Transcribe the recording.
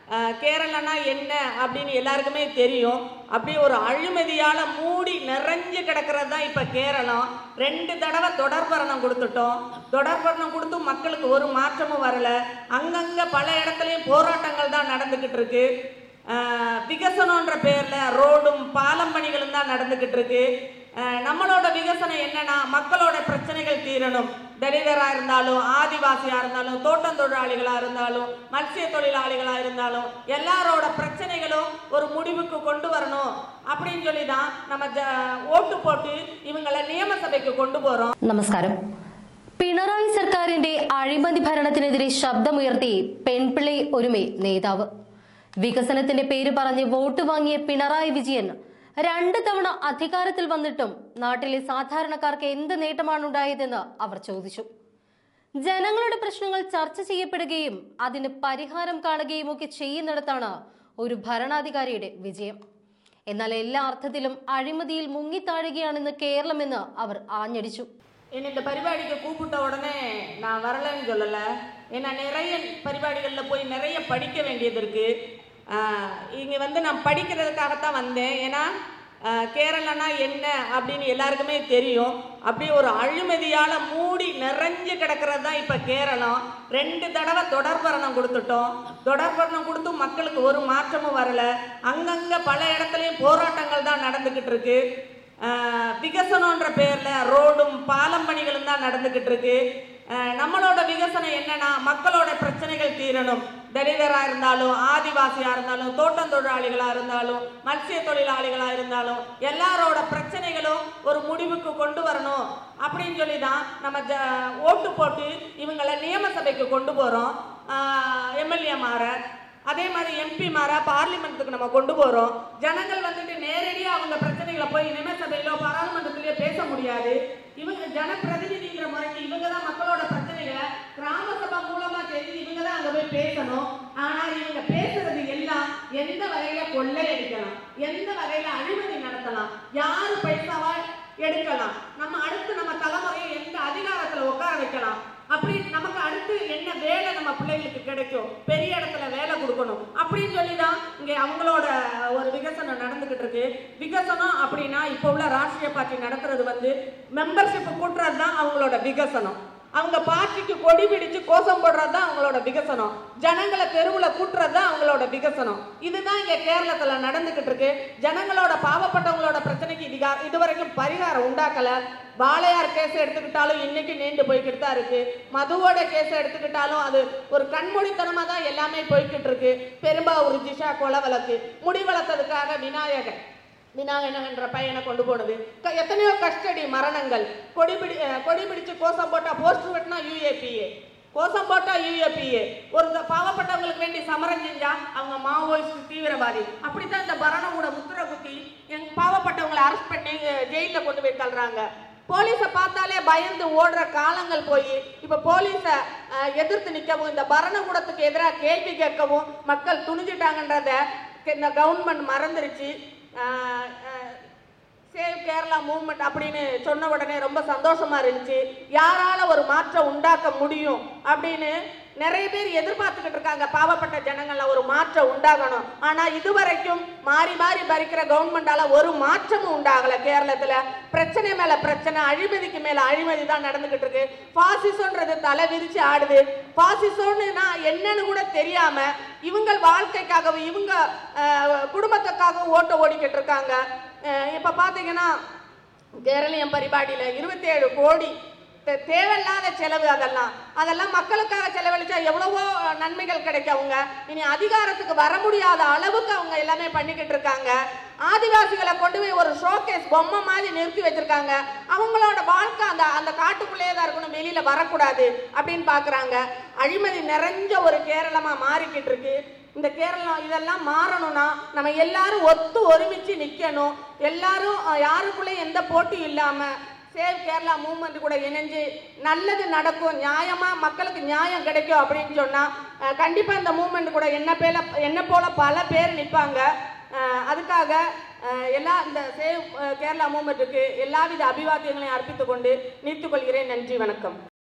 கேரளனா என்ன அப்படின்னு எல்லாருக்குமே தெரியும். அப்படியே ஒரு அழிமதியால் மூடி நிறைஞ்சு கிடக்கிறது தான் இப்போ கேரளம். 2 தடவை தொடர்பரணம் கொடுத்துட்டோம். தொடர்பரணம் கொடுத்தும் மக்களுக்கு ஒரு மாற்றமும் வரல. அங்கங்கே பல இடத்துலையும் போராட்டங்கள் தான் நடந்துக்கிட்டு இருக்கு. விகசனன்ற பேரில் ரோடும் பாலம் பணிகளும் தான் நடந்துக்கிட்டு இருக்கு. நம்மளோட விகசனம் என்னன்னா, மக்களோட பிரச்சனைகள் தீரணும். தலிதராக இருந்தாலும், ஆதிவாசியாக இருந்தாலும், தோட்டம் தொழிலாளிகளாக இருந்தாலும், மத்சிய தொழிலாளிகளாக இருந்தாலும் எல்லாரோட பிரச்சனைகளும் ஒரு முடிவுக்கு கொண்டு வரணும் அப்படின்னு சொல்லி தான் நம்ம ஓட்டு போட்டு இவங்களை നിയമ സഭയ്ക്ക് കൊണ്ടുപോறோം. നമസ്കാരം. പിണറായി സർക്കാരിന്റെ അഴിമതി ഭരണത്തിനെതിരെ ശബ്ദമുയർത്തി പെൺപിള്ളை ഒരുമൈ നേതാവ്. വികസനത്തിന്റെ പേര് പറഞ്ഞ് വോട്ട് വാങ്ങിയ പിണറായി വിജയൻ 2 തവണ അധികാരത്തിൽ വന്നിട്ടും നാട്ടിലെ സാധാരണക്കാർക്ക് എന്ത് നേട്ടമാണ് ഉണ്ടായതെന്ന് അവർ ചോദിച്ചു. ജനങ്ങളുടെ പ്രശ്നങ്ങൾ ചർച്ച ചെയ്യപ്പെടുകയും അതിന് പരിഹാരം കാണുകയും ഒക്കെ ചെയ്യുന്നിടത്താണ് ഒരു ഭരണാധികാരിയുടെ വിജയം. എന്നാൽ എല്ലാ അർത്ഥത്തിലും അഴിമതിയിൽ മുങ്ങിത്താഴുകയാണെന്ന് കേരളമെന്ന് അവർ ആഞ്ഞടിച്ചു. இந்த பரிபாடிக்கு கூப்பிட்ட உடனே நான் வரலன்னு சொல்லலை. ஏன்னா நிறைய பரிபாடிகளில் போய் நிறைய படிக்க வேண்டியது இருக்குது. இங்கே நான் படிக்கிறதுக்காகத்தான் வந்தேன். ஏன்னா கேரளனா என்ன அப்படின்னு எல்லாருக்குமே தெரியும். அப்படியே ஒரு அழிமதியால் மூடி நிறைஞ்சு கிடக்கிறது தான் இப்போ கேரளம். 2 தடவை தொடர்பரணம் கொடுத்துட்டோம். தொடர்பரணம் கொடுத்தும் மக்களுக்கு ஒரு மாற்றமும் வரல. அங்கங்கே பல இடத்துலையும் போராட்டங்கள் தான் நடந்துக்கிட்டு இருக்கு. விகசனன்ற பேரில் ரோடும் பாலம் பணிகளும் தான் நடந்துக்கிட்டு இருக்கு. நம்மளோட விகசனம் என்னன்னா, மக்களோட பிரச்சனைகள் தீரணும். தலிதராக இருந்தாலும், ஆதிவாசியாக இருந்தாலும், தோட்டம் தொழிலாளிகளாக இருந்தாலும், மத்சிய தொழிலாளிகளாக இருந்தாலும் எல்லாரோட பிரச்சனைகளும் ஒரு முடிவுக்கு கொண்டு வரணும் அப்படின்னு சொல்லி தான் நம்ம ஓட்டு போட்டு இவங்களை நியம சபைக்கு கொண்டு போகிறோம். எம்எல்ஏ மாற, அதே மாதிரி எம்பி மாற பார்லிமெண்ட்டுக்கு நம்ம கொண்டு போகிறோம். ஜனங்கள் நேரடியாக அவங்க பிரச்சனைகளை போய் நியம சபையிலோ பாராளுமன்றத்திலேயோ பேச முடியாது. இவங்க ஜனப்பிரதிநிதிங்கிற முறைக்கு இவங்க தான் மக்களோட பிரச்சனைகளை கிராம சபை மூலமா தெரிஞ்சு இவங்க தான் அங்கே போய் பேசணும். ஆனால் இவங்க பேசுறது எல்லாம் எந்த வகையில கொள்ளையடிக்கலாம், எந்த வகையில அழிமதி நடத்தலாம், யாரு பைசாவா எடுக்கலாம், அடுத்து நம்ம தலைமுறையை எந்த அதிகாரத்தில் உட்கார வைக்கலாம், அப்படி நமக்கு அடுத்து என்ன வேலை நம்ம பிள்ளைகளுக்கு கிடைக்கும், பெரிய இடத்துல வேலை கொடுக்கணும் அப்படின்னு சொல்லி தான் இங்கே அவங்களோட ஒரு விகசனம் நடந்துகிட்டு இருக்கு. விகசனம் அப்படின்னா இப்போ உள்ள ராஷ்ட்ரிய பார்ட்டி நடத்துறது மெம்பர்ஷிப் கூட்டுறது தான் அவங்களோட விகசனம். அவங்க பார்ட்டிக்கு கொடி பிடிச்சு கோஷம் போடுறது தான் அவங்களோட விகசனம். ஜனங்களை தெருவில் கூட்டுறது தான் அவங்களோட விகசனம். இதுதான் இங்கே கேரளத்தில் நடந்துகிட்டு இருக்கு. ஜனங்களோட பாவப்பட்டவங்களோட பிரச்சனைக்கு இதுவரைக்கும் பரிகாரம் உண்டாக்கல. வாளையார் கேஸ் எடுத்துக்கிட்டாலும் இன்னைக்கு நீண்டு போய்கிட்டு தான் இருக்கு. மதுவோட கேஸ் எடுத்துக்கிட்டாலும் அது ஒரு கண்மூடித்தனமா தான் எல்லாமே போய்கிட்டு இருக்கு. பெரும்பாவூர் ஜிஷா கொலை வழக்கு முடி வளர்த்ததுக்காக விநாயகன் என்ற பையனை கொண்டு போனது, எத்தனையோ கஸ்டடி மரணங்கள், கொடி பிடிச்சு கோஷம் போட்டா போஸ்டர் வெட்டினா யூஏபிஏ, கோஷம் போட்டா யூஏபிஏ, ஒரு பாவப்பட்டவங்களுக்கு வேண்டி சமரம் செஞ்சா அவங்க மாவோயிஸ்ட் தீவிரவாதி. அப்படித்தான் இந்த பரணமோட முத்திர குத்தி பாவப்பட்டவங்களை அரெஸ்ட் பண்ணி ஜெயிலில் கொண்டு போய் தள்ளுறாங்க. போலீஸை பார்த்தாலே பயந்து ஓடுற காலங்கள் போய் இப்போ போலீஸை எதிர்த்து நிற்கவும், இந்த பரணகூடத்துக்கு எதிராக கேள்வி கேட்கவும் மக்கள் துணிஞ்சிட்டாங்கன்றத இந்த கவர்மெண்ட் மறந்துருச்சு. சேவ் கேரளா மூவ்மெண்ட் அப்படின்னு சொன்ன உடனே ரொம்ப சந்தோஷமா இருந்துச்சு. யாரால ஒரு மாற்றம் உண்டாக்க முடியும் அப்படின்னு நிறைய பேர் எதிர்பார்த்துக்கிட்டு இருக்காங்க. பாவப்பட்ட ஜனங்கள்ல ஒரு மாற்றம் உண்டாகணும். ஆனா இதுவரைக்கும் மாறி மாறி பறிக்கிற கவர்மெண்டால ஒரு மாற்றமும் உண்டாகல. கேரளத்துல பிரச்சனை மேல பிரச்சனை, அழிமதிக்கு மேல அழிமதி தான் நடந்துகிட்டு இருக்கு. பாசிசம்ன்றது தலை விரிச்சு ஆடுது. பாசிசம்னு என்னன்னு கூட தெரியாம இவங்க வாழ்க்கைக்காகவும் இவங்க குடும்பத்துக்காகவும் ஓட்ட ஓடிக்கிட்டு இருக்காங்க. இப்ப பாத்தீங்கன்னா கேரளியம் பரிபாடியில 27 கோடி தேவையில்லாத செலவு. அதெல்லாம் மக்களுக்காக செலவழிச்சா எவ்வளவோ நன்மைகள் கிடைக்கும். அவங்க இனி அதிகாரத்துக்கு வர முடியாத அளவுக்கு அவங்க எல்லாமே பண்ணிக்கிட்டு இருக்காங்க. ஆதிவாசிகளை கொண்டு போய் ஒரு ஷோகேஸ் பொம்மை மாதிரி நிறுத்தி வச்சிருக்காங்க. அவங்களோட வாழ்க்கை அந்த காட்டுக்குள்ளேயே தான் இருக்கணும், வெளியில வரக்கூடாது அப்படின்னு பாக்குறாங்க. அழிமதி நிறைஞ்ச ஒரு கேரளமா மாறிக்கிட்டு இருக்கு. இந்த கேரளம் இதெல்லாம் மாறணும்னா நம்ம எல்லாரும் ஒத்து ஒருமிச்சு நிற்கணும். எல்லாரும் யாருக்குள்ளே எந்த போட்டியும் இல்லாம சேவ் கேரளா மூவ்மெண்ட் கூட இணைஞ்சு நல்லது நடக்கும், நியாயமா மக்களுக்கு நியாயம் கிடைக்கும் அப்படின்னு சொன்னா கண்டிப்பா இந்த மூவ்மெண்ட் கூட என்ன போல பல பேர் நிற்பாங்க. அதுக்காக இந்த சேவ் கேரளா மூவ்மெண்ட்டுக்கு எல்லாவித அபிவாத்தியங்களையும் அர்ப்பித்துக் கொண்டு நிறுத்திக் கொள்கிறேன். நன்றி, வணக்கம்.